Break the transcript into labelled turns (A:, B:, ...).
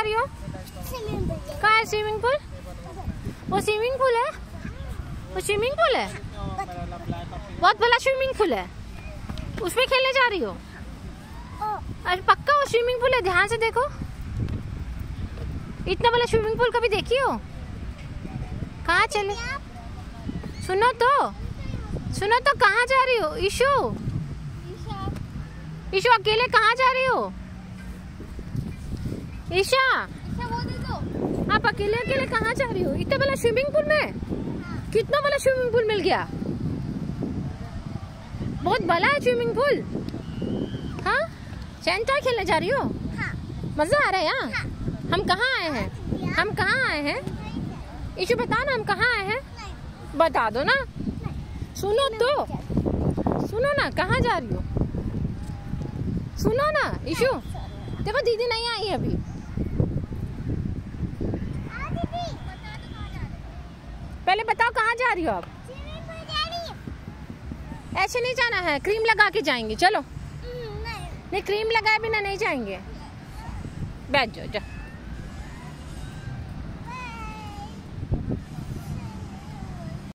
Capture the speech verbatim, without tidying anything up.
A: रही हो? कहाँ है स्विमिंग पूल? वो स्विमिंग पूल है? वो स्विमिंग पूल है? बहुत बड़ा स्विमिंग पूल है, उसमें खेलने जा रही हो? अरे पक्का वो स्विमिंग पूल है, ध्यान से देखो। इतना बड़ा स्विमिंग पूल कभी देखी हो? कहाँ चले? सुनो तो सुनो तो कहाँ जा रही हो ईशु? ईशु अकेले कहाँ जा रही हो? ईशा आप अकेले अकेले कहाँ जा रही हो? इतना बड़ा स्विमिंग पूल में? कितना बड़ा स्विमिंग पूल मिल गया? बहुत बड़ा है स्विमिंग पूल। हाँ, सेंटर खेलने जा रही हो? हाँ। मजा आ रहा है यहाँ? हाँ। हम कहाँ आए हैं? हम कहाँ आए हैं? ईशु बता ना, हम कहाँ आए हैं? बता दो ना। सुनो तो सुनो ना, कहाँ जा रही हो? सुनो ना ईशु, देखो दीदी नहीं आई है अभी। पहले बताओ कहाँ जा रही हो आप? ऐसे नहीं जाना है, क्रीम लगा के जाएंगे। चलो नहीं, नहीं क्रीम लगाए बिना नहीं जाएंगे। बैठ जाओ, जाओ।